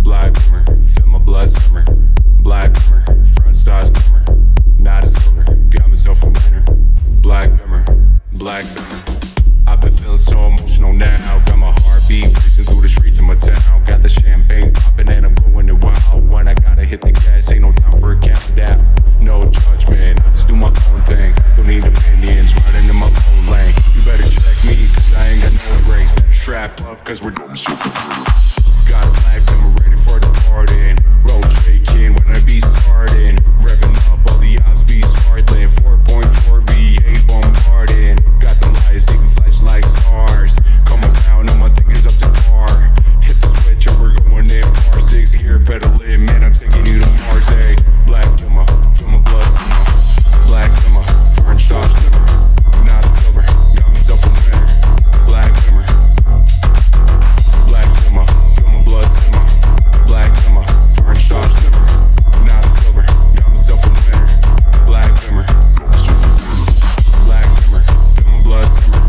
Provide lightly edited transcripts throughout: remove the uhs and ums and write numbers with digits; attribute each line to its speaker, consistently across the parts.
Speaker 1: Black bimmer, feel my blood simmer. Black bimmer, front stars glimmer. Not a silver, got myself a winner. Black bimmer, black bimmer. I've been feeling so emotional now. Got my heartbeat racing through the streets of my town. Got the champagne popping and I'm going it wild. When I gotta hit the gas, ain't no time for a countdown. No judgment, I just do my own thing. Don't need opinions, running in my own lane. You better check me, cause I ain't got no brakes. Strap up, cause we're done. Got a black bimmer ready for the party. Road shaking when I be starting. Revving up, all the ops be startling. 4.4 V8 bombarding. Got the lights, even flash like stars. Come on down, and my thing is up to par. Hit the switch and we're going in par 6 gear pedaling. Man, I'm taking you to Mars, hey. Black bimmer, feel my blood simmer. Black bimmer, French stars glimmer. Not a silver, got myself a winner. Black bimmer. Black bimmer, feel my blood simmer. Black bimmer, French stars glimmer. Not a silver, got myself a winner. Black bimmer. Black bimmer, feel my blood simmer.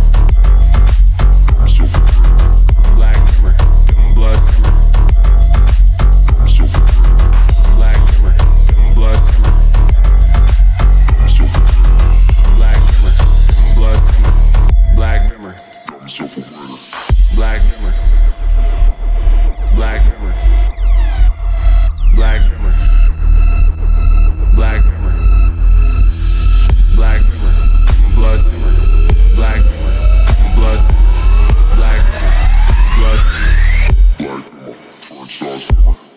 Speaker 1: Black bimmer, feel my blood simmer. Black bimmer, feel my blood simmer. Black bimmer, feel my blood simmer. Black bimmer. Black bimmer. Black bimmer. Black bimmer. Black bimmer. Black bimmer. My blood simmer. Black bimmer. My blood simmer. Black bimmer. Blood simmer. Black bimmer. French stars glimmer.